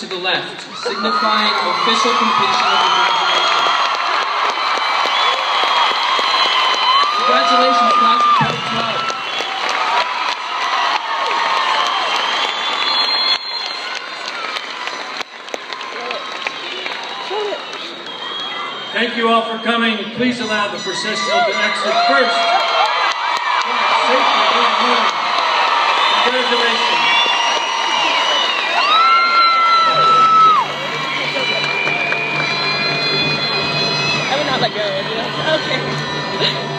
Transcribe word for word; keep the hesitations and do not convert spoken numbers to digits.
to the left, signifying official completion of the graduation. Congratulations, class of twenty twelve. Thank you all for coming. Please allow the processional to exit first. Yeah, safely, going home. Congratulations. I would not let go. Okay.